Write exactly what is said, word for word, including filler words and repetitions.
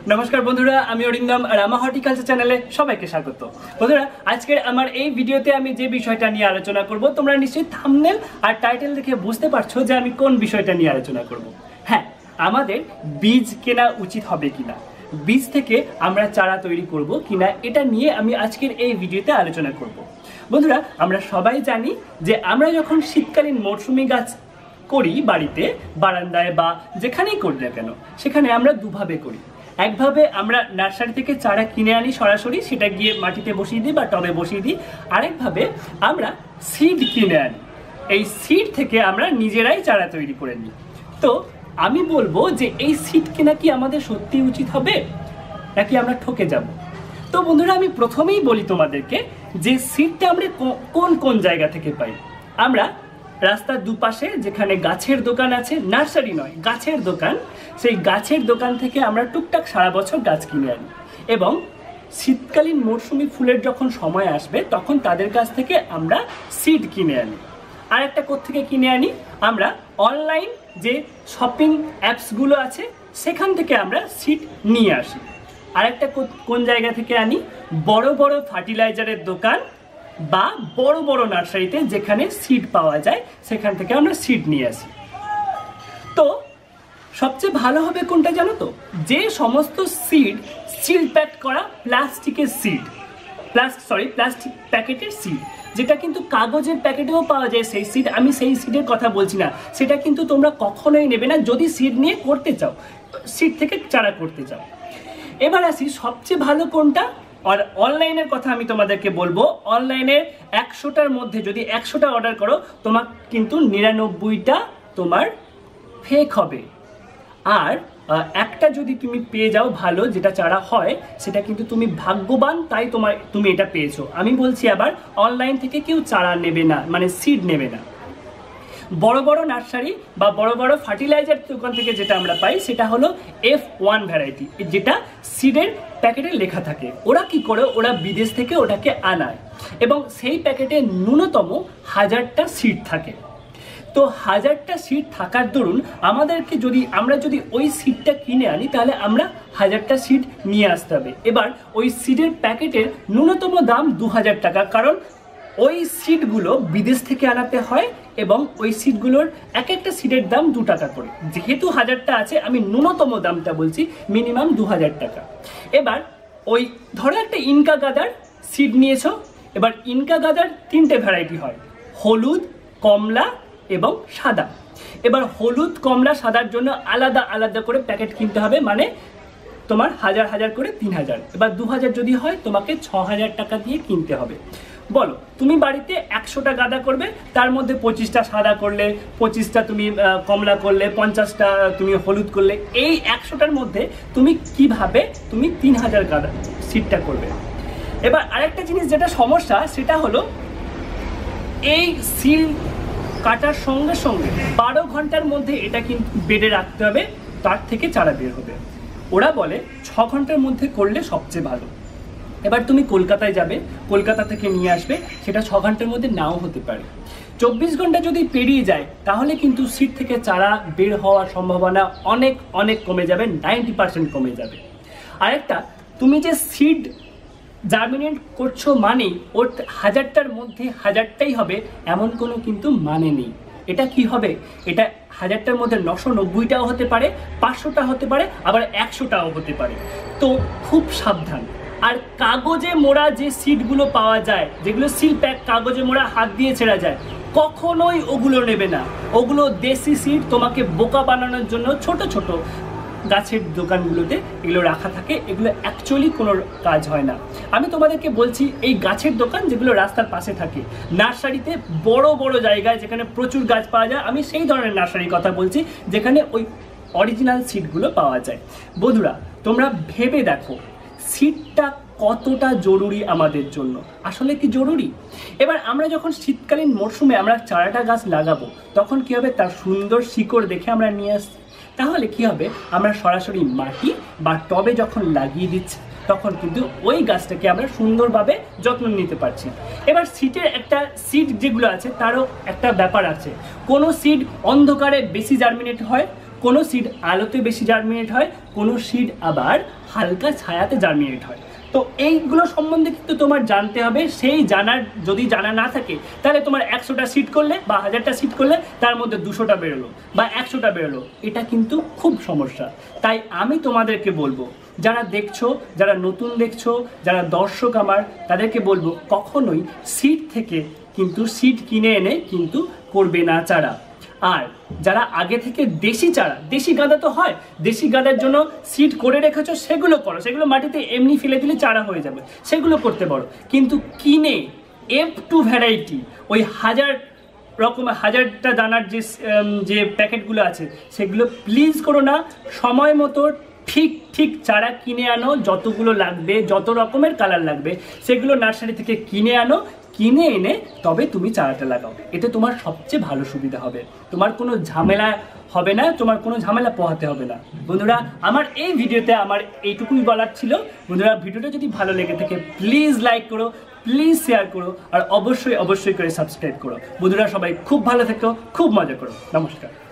নমস্কার বন্ধুরা, আমি অরিন্দম আর আমার হর্টিকালচার চ্যানেলে সবাইকে স্বাগত। বন্ধুরা, আজকের আমার এই ভিডিওতে আমি যে বিষয়টা নিয়ে আলোচনা করব, তোমরা নিশ্চয়ই থাম্বনেল আর টাইটেল দেখে বুঝতে পারছো যে আমি কোন বিষয়টা নিয়ে আলোচনা করব। হ্যাঁ, আমাদের বীজ কেনা উচিত হবে কিনা, বীজ থেকে আমরা চারা তৈরি করব কিনা, এটা নিয়ে আমি আজকের এই ভিডিওতে আলোচনা করব। বন্ধুরা, আমরা সবাই জানি যে আমরা যখন শীতকালীন মৌসুমী গাছ করি বাড়িতে, বারান্দায় বা যেখানেই করি না কেন, সেখানে আমরা দুভাবে করি। একভাবে আমরা নার্সারি থেকে চারা কিনে আনি সরাসরি, সেটা গিয়ে মাটিতে বসিয়ে দিই বা টবে বসিয়ে দিই। আরেকভাবে আমরা সিড কিনে আনি, এই সিড থেকে আমরা নিজেরাই চারা তৈরি করে নিই। তো আমি বলবো যে এই সিড কেনা কি আমাদের সত্যি উচিত হবে, নাকি আমরা ঠকে যাব? তো বন্ধুরা, আমি প্রথমেই বলি তোমাদেরকে যে সিডটা আমরা কোন কোন জায়গা থেকে পাই। আমরা রাস্তার দুপাশে যেখানে গাছের দোকান আছে, নার্সারি নয়, গাছের দোকান, সেই গাছের দোকান থেকে আমরা টুকটাক সারা বছর গাছ কিনে আনি এবং শীতকালীন মরশুমি ফুলের যখন সময় আসবে তখন তাদের কাছ থেকে আমরা সিড কিনে আনি। আর একটা কোত্থেকে কিনে আনি, আমরা অনলাইন যে শপিং অ্যাপসগুলো আছে সেখান থেকে আমরা সিড নিয়ে আসি। আর একটা কোন জায়গা থেকে আনি, বড় বড় ফার্টিলাইজারের দোকান বা বড় বড় নার্সারিতে যেখানে সিড পাওয়া যায় সেখান থেকে আমরা সিড নিয়ে আসি। তো সবচেয়ে ভালো হবে কোনটা জানো তো? যে সমস্ত সিড সিল প্যাক করা প্লাস্টিকের সিড, প্লাস সরি প্লাস্টিক প্যাকেটের সিড, যেটা কিন্তু কাগজের প্যাকেটেও পাওয়া যায় সেই সিড, আমি সেই সিডের কথা বলছি না। সেটা কিন্তু তোমরা কখনোই নেবে না যদি সিড নিয়ে করতে চাও, সিড থেকে চারা করতে চাও। এবার আসি সবচেয়ে ভালো কোনটা। আর অনলাইনের কথা আমি তোমাদেরকে বলবো, অনলাইনে একশোটার মধ্যে যদি একশোটা অর্ডার করো, তোমার কিন্তু নিরানব্বইটা তোমার ফেক হবে। আর একটা যদি তুমি পেয়ে যাও ভালো, যেটা চারা হয়, সেটা কিন্তু তুমি ভাগ্যবান, তাই তোমার তুমি এটা পেয়েছো। আমি বলছি আবার, অনলাইন থেকে কেউ চারা নেবে না, মানে সিড নেবে না। বড় বড় নার্সারি বা বড় বড় ফার্টিলাইজার দোকান থেকে যেটা আমরা পাই সেটা হলো এফ ওয়ান ভ্যারাইটি, যেটা সিডের প্যাকেটে লেখা থাকে। ওরা কি করে, ওরা বিদেশ থেকে ওটাকে আনায় এবং সেই প্যাকেটে ন্যূনতম হাজারটা সিড থাকে। তো হাজারটা সিড থাকার দরুন আমাদেরকে যদি আমরা যদি ওই সিডটা কিনে আনি, তাহলে আমরা হাজারটা সিড নিয়ে আসতে হবে। এবার ওই সিডের প্যাকেটের ন্যূনতম দাম দু হাজার টাকা, কারণ ওই সিডগুলো বিদেশ থেকে আনাতে হয় এবং ওই সিডগুলোর এক একটা সিডের দাম দু টাকা করে। যেহেতু হাজারটা আছে, আমি ন্যূনতম দামটা বলছি, মিনিমাম দু হাজার টাকা। এবার ওই ধরো একটা ইনকা গাদার সিড নিয়েছো। এবার ইনকা গাদার তিনটে ভ্যারাইটি হয়, হলুদ, কমলা এবং সাদা। এবার হলুদ, কমলা, সাদার জন্য আলাদা আলাদা করে প্যাকেট কিনতে হবে, মানে তোমার হাজার হাজার করে তিন হাজার। এবার দু হাজার যদি হয় তোমাকে ছ হাজার টাকা দিয়ে কিনতে হবে। বলো, তুমি বাড়িতে একশোটা গাঁদা করবে, তার মধ্যে পঁচিশটা সাদা করলে, পঁচিশটা তুমি কমলা করলে, পঞ্চাশটা তুমি হলুদ করলে, এই একশোটার মধ্যে তুমি কিভাবে তুমি তিন হাজার গাঁদা সিডটা করবে? এবার আরেকটা জিনিস যেটা সমস্যা, সেটা হলো এই সিল কাটার সঙ্গে সঙ্গে বারো ঘন্টার মধ্যে এটা কিন্তু বেডে রাখতে হবে, তার থেকে চারা বের হবে। ওরা বলে ছ ঘন্টার মধ্যে করলে সবচেয়ে ভালো। এবার তুমি কলকাতায় যাবে, কলকাতা থেকে নিয়ে আসবে, সেটা ছ ঘন্টার মধ্যে নাও হতে পারে। চব্বিশ ঘন্টা যদি পেরিয়ে যায় তাহলে কিন্তু সিড থেকে চারা বের হওয়ার সম্ভাবনা অনেক অনেক কমে যাবে, নাইনটি পার্সেন্ট কমে যাবে। আরেকটা, তুমি যে সিড জার্মিনেট করছো মানে ওর হাজারটার মধ্যে হাজারটাই হবে এমন কোনো কিন্তু মানে নেই। এটা কি হবে, এটা হাজারটার মধ্যে নশো নব্বইটাও হতে পারে, পাঁচশোটা হতে পারে, আবার একশোটাও হতে পারে। তো খুব সাবধান। আর কাগজে মোড়া যে সিডগুলো পাওয়া যায়, যেগুলো সিল প্যাক কাগজে মোড়া, হাত দিয়ে ছেঁড়া যায়, কখনোই ওগুলো নেবে না। ওগুলো দেশি সিড, তোমাকে বোকা বানানোর জন্য ছোট ছোট গাছের দোকানগুলোতে এগুলো রাখা থাকে। এগুলো অ্যাকচুয়ালি কোনো কাজ হয় না। আমি তোমাদেরকে বলছি, এই গাছের দোকান যেগুলো রাস্তার পাশে থাকে, নার্সারিতে বড় বড় জায়গায় যেখানে প্রচুর গাছ পাওয়া যায়, আমি সেই ধরনের নার্সারির কথা বলছি যেখানে ওই অরিজিনাল সিডগুলো পাওয়া যায়। বন্ধুরা, তোমরা ভেবে দেখো সিডটা কতটা জরুরি আমাদের জন্য, আসলে কি জরুরি? এবার আমরা যখন শীতকালীন মরশুমে আমরা চারাটা গাছ লাগাবো, তখন কি হবে, তার সুন্দর শিকড় দেখে আমরা নিয়ে আসছি। তাহলে কি হবে, আমরা সরাসরি মাটি বা টবে যখন লাগিয়ে দিচ্ছি তখন কিন্তু ওই গাছটাকে আমরা সুন্দরভাবে যত্ন নিতে পারছি। এবার সিডের একটা সিড যেগুলো আছে তারও একটা ব্যাপার আছে। কোনো সিড অন্ধকারে বেশি জার্মিনেট হয়, কোনো সিড আলোতে বেশি জার্মিনেট হয়, কোনো সিড আবার হালকা ছায়াতে জার্মিনেট হয়। তো এইগুলো সম্বন্ধে কিন্তু তোমার জানতে হবে। সেই জানার যদি জানা না থাকে তাহলে তোমার একশোটা সিট করলে বা হাজারটা সিট করলে তার মধ্যে দুশোটা বেরোলো বা একশোটা বেরোলো, এটা কিন্তু খুব সমস্যা। তাই আমি তোমাদেরকে বলবো, যারা দেখছো, যারা নতুন দেখছো, যারা দর্শক আমার, তাদেরকে বলবো কখনোই সিড থেকে কিন্তু সিড কিনে এনে কিন্তু করবে না চারা। আর যারা আগে থেকে দেশি চারা, দেশি গাঁদা তো হয়, দেশি গাঁদার জন্য সিড করে রেখেছো সেগুলো করো, সেগুলো মাটিতে এমনি ফেলে দিলে চারা হয়ে যাবে, সেগুলো করতে পারো। কিন্তু কিনে এফ টু ভ্যারাইটি ওই হাজার রকমের হাজারটা দানার যে যে প্যাকেটগুলো আছে সেগুলো প্লিজ করো না। সময় মতো ঠিক ঠিক চারা কিনে আনো, যতগুলো লাগবে, যত রকমের কালার লাগবে সেগুলো নার্সারি থেকে কিনে আনো, কিনে এনে তবে তুমি চারাটা লাগাও। এতে তোমার সবচেয়ে ভালো সুবিধা হবে, তোমার কোনো ঝামেলা হবে না, তোমার কোনো ঝামেলা পোহাতে হবে না। বন্ধুরা, আমার এই ভিডিওতে আমার এইটুকুই বলার ছিল। বন্ধুরা, ভিডিওটা যদি ভালো লেগে থাকে প্লিজ লাইক করো, প্লিজ শেয়ার করো, আর অবশ্যই অবশ্যই করে সাবস্ক্রাইব করো। বন্ধুরা, সবাই খুব ভালো থেকো, খুব মজা করো। নমস্কার।